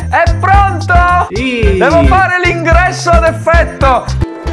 È pronto? Sì. Devo fare l'ingresso ad effetto.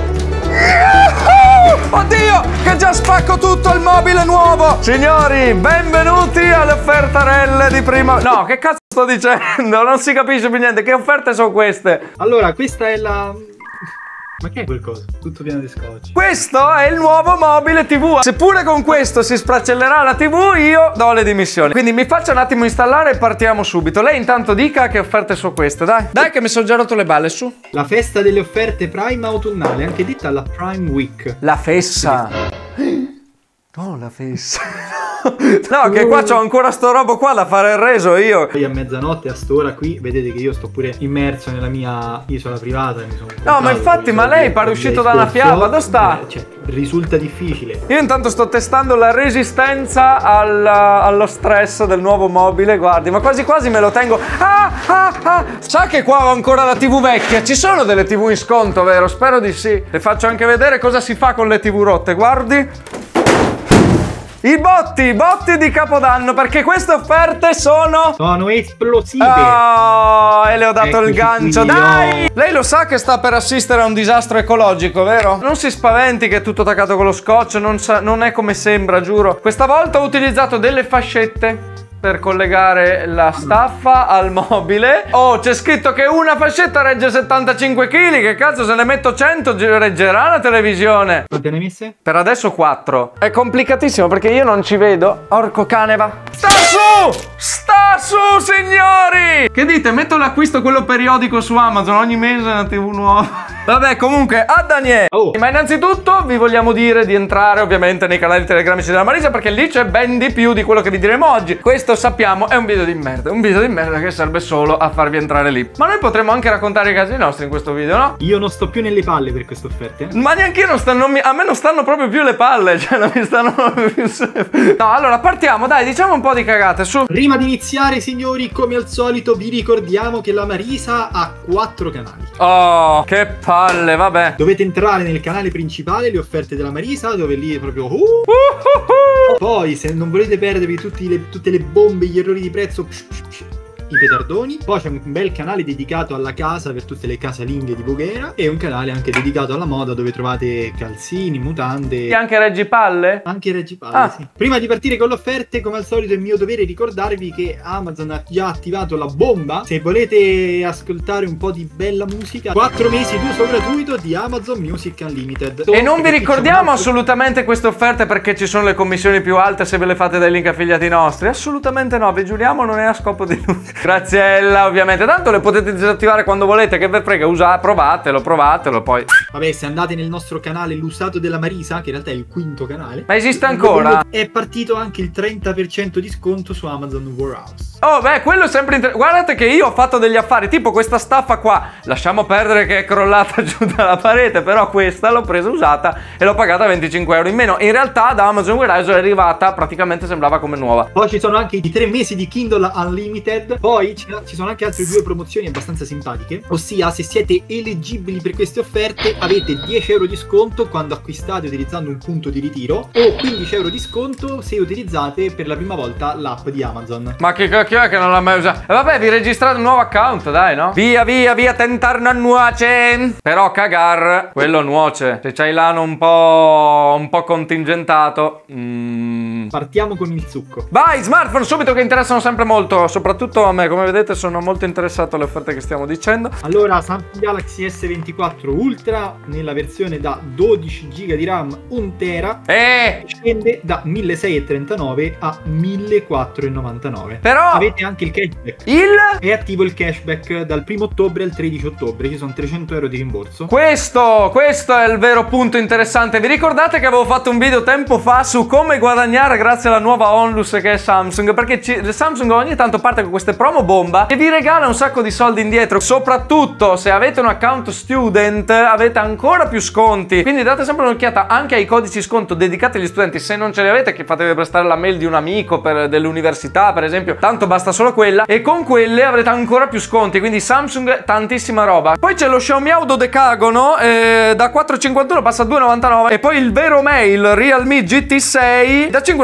Oddio, che già spacco tutto il mobile nuovo. Signori, benvenuti alle offertarelle di prima. No, che cazzo sto dicendo? Non si capisce più niente. Che offerte sono queste? Allora, questa è la... Ma che è quel coso? Tutto pieno di scotch. Questo è il nuovo mobile TV. Seppure con questo si sfracellerà la TV, io do le dimissioni. Quindi mi faccia un attimo installare e partiamo subito. Lei intanto dica che offerte sono queste, dai. Dai che mi sono già rotto le balle, su. La festa delle offerte Prime autunnale, anche detta la Prime Week. La fessa. Oh, la fessa. No, che qua c'ho ancora sto robo qua da fare il reso io. Poi a mezzanotte, a st'ora qui, vedete che io sto pure immerso nella mia isola privata. No, ma infatti, ma lei pare uscito da una fiaba, dove sta? Cioè, risulta difficile. Io intanto sto testando la resistenza allo stress del nuovo mobile, guardi, ma quasi quasi me lo tengo. Sa che qua ho ancora la TV vecchia? Ci sono delle TV in sconto, vero? Spero di sì. Le faccio anche vedere cosa si fa con le TV rotte, guardi. I botti di Capodanno, perché queste offerte sono esplosive. Oh, e le ho dato Eccoci il gancio, qui, dai! Lei lo sa che sta per assistere a un disastro ecologico, vero? Non si spaventi che è tutto attaccato con lo scotch, non è come sembra, giuro. Questa volta ho utilizzato delle fascette per collegare la staffa al mobile. Oh, c'è scritto che una fascetta regge 75 kg. Che cazzo, se ne metto 100 reggerà la televisione. Quante ne hai messe? Per adesso 4. È complicatissimo perché io non ci vedo. Orco cane, va. Sta su! Sta su, signori! Che dite? Metto l'acquisto quello periodico su Amazon. Ogni mese una TV nuova. Vabbè, comunque, a Daniele. Ma innanzitutto vi vogliamo dire di entrare ovviamente nei canali telegramici della Marisa, perché lì c'è ben di più di quello che vi diremo oggi. Questo sappiamo è un video di merda. Un video di merda che serve solo a farvi entrare lì. Ma noi potremmo anche raccontare i casi nostri in questo video, no? Io non sto più nelle palle per queste offerte. Ma neanche io non stanno. A me non stanno proprio più le palle. Cioè, non mi stanno proprio più. No, allora partiamo, dai, diciamo un po' di cagate, su. Prima di iniziare, signori, come al solito vi ricordiamo che la Marisa ha 4 canali. Oh, che palle, vabbè. Dovete entrare nel canale principale, le offerte della Marisa, dove lì è proprio Poi, se non volete perdervi tutte le bombe, gli errori di prezzo, i petardoni. Poi c'è un bel canale dedicato alla casa, per tutte le casalinghe di Voghera, e un canale anche dedicato alla moda, dove trovate calzini, mutande E anche Reggipalle? Anche Reggipalle, sì. Prima di partire con le offerte, come al solito è mio dovere ricordarvi che Amazon ha già attivato la bomba. Se volete ascoltare un po' di bella musica, 4 mesi d'uso gratuito di Amazon Music Unlimited. E non vi ricordiamo assolutamente queste offerte perché ci sono le commissioni più alte se ve le fate dai link affiliati nostri. Assolutamente no, vi giuriamo, non è a scopo di nulla. Graziella, ovviamente. Tanto le potete disattivare quando volete, che ve frega, provatelo, poi. Vabbè, se andate nel nostro canale L'Usato della Marisa, che in realtà è il 5º canale. Ma esiste ancora? È partito anche il 30% di sconto su Amazon Warehouse. Oh, beh, quello è sempre interessante. Guardate che io ho fatto degli affari, tipo questa staffa qua. Lasciamo perdere che è crollata giù dalla parete, però questa l'ho presa usata e l'ho pagata 25 euro in meno. In realtà da Amazon Warehouse è arrivata, praticamente sembrava come nuova. Poi ci sono anche i 3 mesi di Kindle Unlimited. Poi ci sono anche altre 2 promozioni abbastanza simpatiche. Ossia, se siete eleggibili per queste offerte, avete 10 euro di sconto quando acquistate utilizzando un punto di ritiro, o 15 euro di sconto se utilizzate per la prima volta l'app di Amazon. Ma che cacchio è che non l'ha mai usato? E vabbè, vi registrate un nuovo account, dai, no? Via, tentar non nuoce. Però cagar, quello nuoce. Se c'hai l'ano un po' contingentato. Partiamo con il succo. Vai, smartphone subito, che interessano sempre molto, soprattutto a me. Come vedete sono molto interessato alle offerte che stiamo dicendo. Allora, Samsung Galaxy S24 Ultra nella versione da 12 GB di RAM 1 tera scende da 1639 a 1499. Però avete anche il cashback. È attivo il cashback dal 1° ottobre al 13 ottobre. Ci sono 300 euro di rimborso. Questo è il vero punto interessante. Vi ricordate che avevo fatto un video tempo fa su come guadagnare grazie alla nuova Onlus che è Samsung? Perché Samsung ogni tanto parte con queste promo bomba e vi regala un sacco di soldi indietro. Soprattutto se avete un account student avete ancora più sconti. Quindi date sempre un'occhiata anche ai codici sconto dedicati agli studenti. Se non ce li avete, che fatevi prestare la mail di un amico dell'università per esempio, tanto basta solo quella, e con quelle avrete ancora più sconti. Quindi Samsung, tantissima roba. Poi c'è lo Xiaomi Auto Decagono, da 4,51 passa a 2,99, e poi il vero mail Realme GT6 da 5,99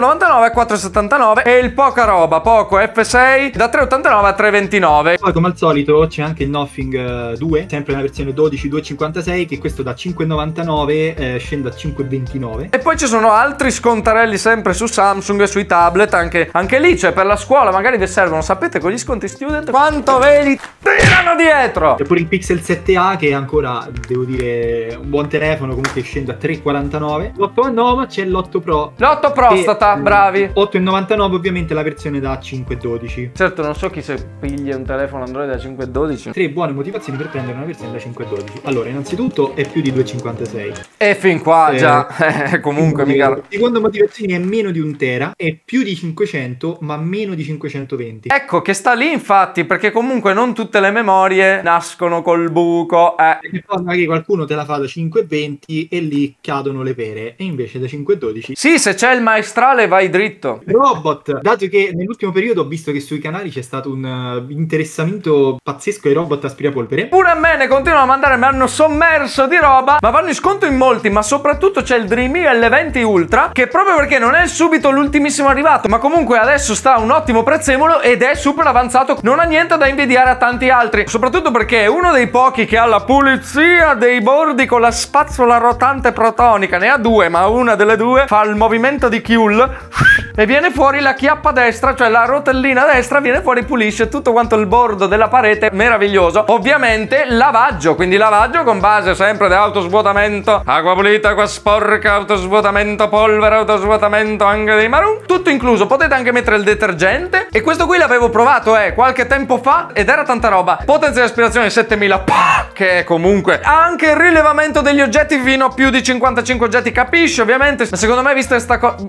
4,99 a 4,79 e il poca roba, Poco F6 da 3,89 a 3,29. Poi come al solito c'è anche il Nothing 2, sempre nella versione 12 2,56, che questo da 5,99 scende a 5,29. E poi ci sono altri scontarelli sempre su Samsung, sui tablet, anche lì, cioè per la scuola magari vi servono, sapete, con gli sconti student quanto ve li tirano dietro. E pure il Pixel 7a, che è ancora, devo dire, un buon telefono, comunque scende a 3,49. L'8,9 c'è l'8 Pro. L'8 prostata, bravi. 8,99 ovviamente la versione da 5,12. Certo, non so chi se piglia un telefono Android da 5,12. 3 buone motivazioni per prendere una versione da 5,12. Allora, innanzitutto è più di 2,56. E fin qua già, comunque mica. Seconda motivazione è meno di 1 tera, è più di 500 ma meno di 520. Ecco che sta lì infatti, perché comunque non tutte le memorie nascono col buco. Perché poi magari qualcuno te la fa da 5,20 e lì cadono le pere, e invece da 5,12. Sì, se c'è il maestrale vai dritto. Robot, dato che nell'ultimo periodo ho visto che sui canali c'è stato un interessamento pazzesco ai robot aspirapolvere. Pure a me ne continuano a mandare, mi hanno sommerso di roba, ma vanno in sconto in molti, ma soprattutto c'è il Dreamy L20 Ultra, che proprio perché non è subito l'ultimissimo arrivato, ma comunque adesso sta a un ottimo prezzemolo ed è super avanzato, non ha niente da invidiare a tanti altri, soprattutto perché è uno dei pochi che ha la pulizia dei bordi con la spazzola rotante protonica, ne ha due, ma una delle due fa il movimento di Kyul e viene fuori la chiappa destra, cioè la rotellina destra viene fuori, pulisce tutto quanto il bordo della parete, meraviglioso. Ovviamente lavaggio, quindi lavaggio con base sempre di autosvuotamento, acqua pulita, acqua sporca, autosvuotamento, polvere, autosvuotamento anche dei marun, tutto incluso. Potete anche mettere il detergente, e questo qui l'avevo provato qualche tempo fa ed era tanta roba. Potenza di aspirazione 7000, che comunque ha anche il rilevamento degli oggetti fino a più di 55 oggetti, capisci ovviamente, ma secondo me vista questa cosa...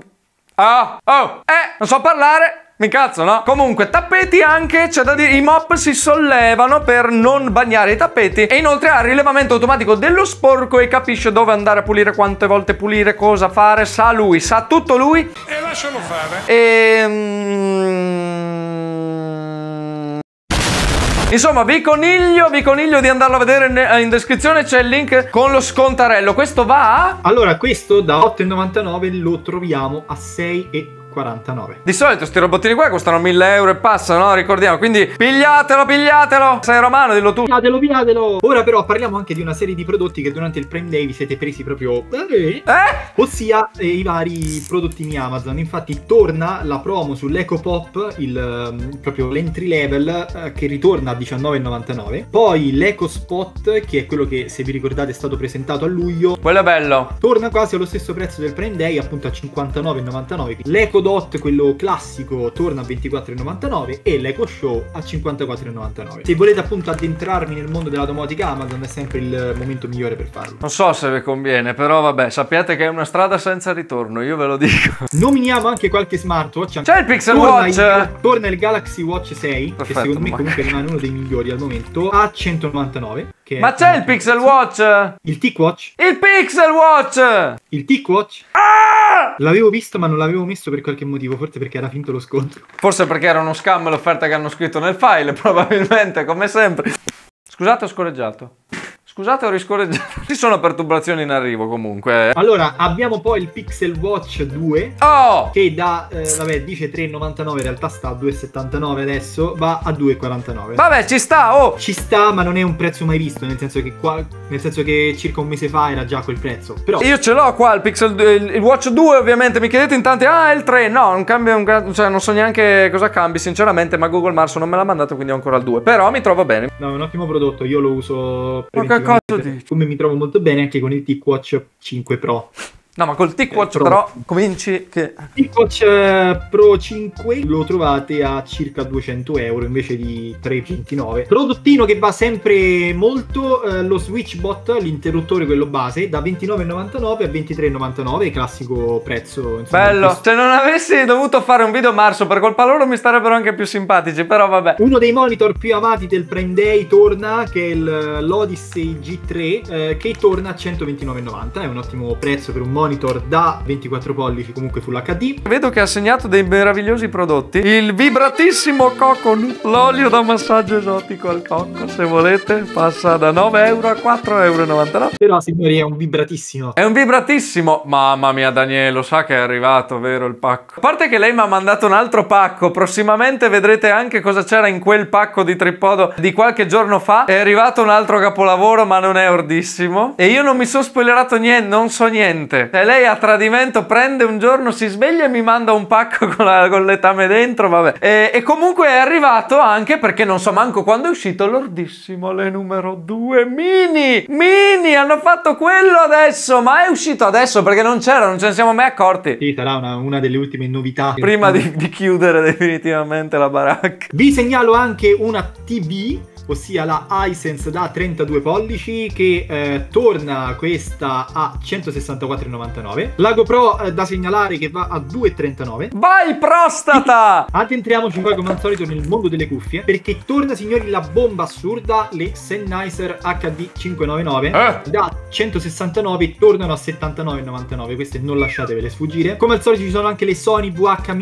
non so parlare, mi cazzo, no? Comunque, tappeti anche, c'è da dire, i mop si sollevano per non bagnare i tappeti, e inoltre ha rilevamento automatico dello sporco e capisce dove andare a pulire, quante volte pulire, cosa fare, sa lui, sa tutto lui. E lascialo fare. Insomma, vi coniglio di andarlo a vedere in descrizione, c'è il link con lo scontarello. Questo va a... Allora, questo da 8,99 lo troviamo a 6,49. Di solito sti robottini qua costano 1.000 euro e passa, no? Ricordiamo, quindi pigliatelo. Sei romano, dillo tu. Pigliatelo. Ora però parliamo anche di una serie di prodotti che durante il Prime Day vi siete presi proprio... Ossia i vari prodottini Amazon. Infatti torna la promo sull'EcoPop, proprio l'entry level, che ritorna a 19,99. Poi l'EcoSpot, che è quello che, se vi ricordate, è stato presentato a luglio. Quello è bello. Torna quasi allo stesso prezzo del Prime Day, appunto a 59,99. L'Eco Dot, quello classico, torna a 24,99 e l'Eco Show a 54,99. Se volete appunto addentrarvi nel mondo della domotica Amazon, è sempre il momento migliore per farlo. Non so se vi conviene, però vabbè, sappiate che è una strada senza ritorno, io ve lo dico. Nominiamo anche qualche smartwatch. C'è il Pixel Watch. Torna il Galaxy Watch 6, perfetto, che secondo me comunque rimane uno dei migliori al momento, a 199. Ma c'è il Pixel Watch. Il TicWatch. Il Pixel Watch. Il TicWatch. L'avevo visto ma non l'avevo messo per qualche motivo, forse perché era finto lo sconto. Forse perché era uno scam l'offerta che hanno scritto nel file, probabilmente, come sempre. Scusate, ho scorreggiato. Scusate, ho riscorreggiato. Ci sono perturbazioni in arrivo comunque. Allora, abbiamo poi il Pixel Watch 2. Che da, vabbè, dice 3,99, in realtà sta a 2,79 adesso, va a 2,49. Vabbè, ci sta, Ci sta, ma non è un prezzo mai visto, nel senso che circa un mese fa era già quel prezzo. Però io ce l'ho qua, il Pixel, il Watch 2 ovviamente, mi chiedete in tanti, è il 3, no, non cambia, cioè non so neanche cosa cambi sinceramente, ma Google Maps non me l'ha mandato, quindi ho ancora il 2, però mi trovo bene. No, è un ottimo prodotto, io lo uso come mi trovo molto bene anche con il TicWatch 5 Pro. No, ma col TicWatch però cominci che... TicWatch Pro 5 lo trovate a circa 200 euro invece di 3,29. Prodottino che va sempre molto, lo SwitchBot, l'interruttore quello base, da 29,99 a 23,99, classico prezzo. Insomma, bello, se non avessi dovuto fare un video marzo per colpa loro mi starebbero anche più simpatici, però vabbè. Uno dei monitor più amati del Prime Day torna, che è l'Odyssey G3, che torna a 129,90. È un ottimo prezzo per un monitor monitor da 24 pollici, comunque Full HD. Vedo che ha segnato dei meravigliosi prodotti. Il vibratissimo Coconut, l'olio da massaggio esotico al cocco, se volete, passa da 9 euro a 4,99 euro. Però signori è un vibratissimo. È un vibratissimo. Mamma mia, Daniele, sa che è arrivato, vero, il pacco? A parte che lei mi ha mandato un altro pacco, prossimamente vedrete anche cosa c'era in quel pacco di tripodo di qualche giorno fa. È arrivato un altro capolavoro, ma non è ordissimo. E io non mi sono spoilerato niente, non so niente. E lei a tradimento prende un giorno, si sveglia e mi manda un pacco con letame dentro, vabbè. E comunque è arrivato anche, perché non so manco quando è uscito, l'ordissimo, le numero 2 mini, hanno fatto quello adesso, ma è uscito adesso perché non c'era, non ce ne siamo mai accorti. Sì, sarà una delle ultime novità. Prima di chiudere definitivamente la baracca. Vi segnalo anche una TV, ossia la Hisense da 32 pollici che torna questa a 164,99. La GoPro da segnalare che va a 2,39. Vai prostata! Addentriamoci poi come al solito nel mondo delle cuffie, perché torna signori la bomba assurda, le Sennheiser HD 599 da 169 tornano a 79,99. Queste non lasciatevele sfuggire. Come al solito ci sono anche le Sony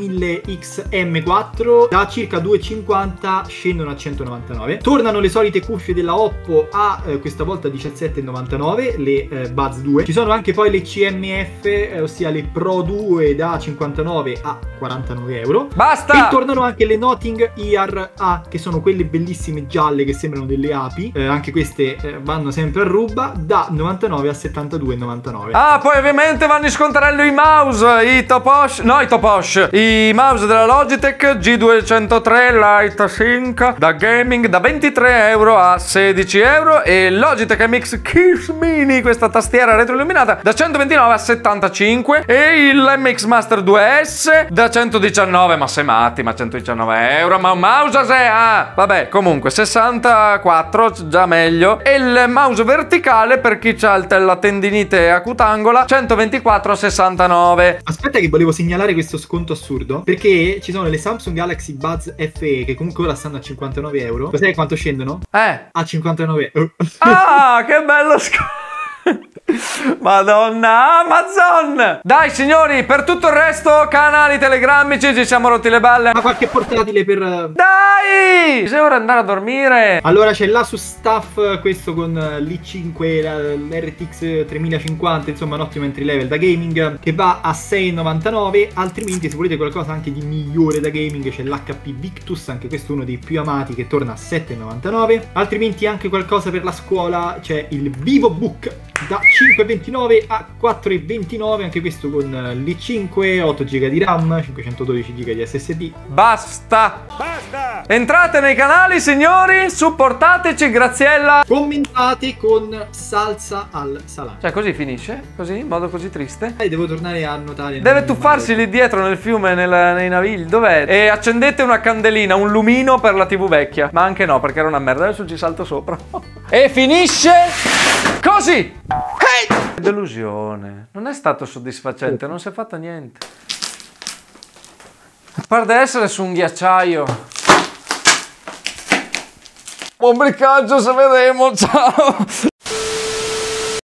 VH1000XM4 da circa 2,50 scendono a 199. Tornano le solite cuffie della Oppo a questa volta 17,99, le Buds 2. Ci sono anche poi le CMF, ossia le Pro 2 da 59 a 49 euro. Basta! E tornano anche le Nothing Ear A, che sono quelle bellissime gialle che sembrano delle api. Anche queste vanno sempre a ruba, da 99 a 72,99. Ah, poi ovviamente vanno in scontarello i mouse, i Toposh, i mouse della Logitech G203 Light Sync da gaming da 23 euro a 16 euro, e Logitech MX Keys Mini, questa tastiera retroilluminata, da 129 a 75, e il MX Master 2S da 119, ma sei matti, ma 119 euro, ma un mouse vabbè, comunque 64, già meglio, e il mouse verticale per chi ha la tendinite acutangola 124 a 69. Aspetta che volevo segnalare questo sconto assurdo, perché ci sono le Samsung Galaxy Buds FE che comunque ora stanno a 59 euro. Lo sai quanto scendono? A 59 euro. Ah, che bello sconto! Madonna Amazon! Dai signori, per tutto il resto canali telegrammici, ci siamo rotti le balle. Ma qualche portatile per... Dai! Se ora andare a dormire. Allora c'è l'Asus Staff, questo con l'i5, l'RTX 3050, insomma un ottimo entry level da gaming, che va a 6,99. Altrimenti se volete qualcosa anche di migliore da gaming c'è l'HP Victus, anche questo uno dei più amati, che torna a 7,99. Altrimenti anche qualcosa per la scuola, c'è il VivoBook da 5,29 a 4,29, anche questo con l'i5, 8 GB di RAM, 512 GB di SSD. Basta! Entrate nei canali signori, supportateci, Graziella. Commentate con salsa al salame. Cioè così finisce? Così? In modo così triste? Devo tornare a nuotare. Deve tuffarsi lì dietro nel fiume, nei navigli. Dov'è? E accendete una candelina, un lumino per la TV vecchia. Ma anche no, perché era una merda. Adesso ci salto sopra. E finisce così. Hey! Delusione. Non è stato soddisfacente, non si è fatto niente. A parte essere su un ghiacciaio. Buon bricaggio, se vedremo, ciao!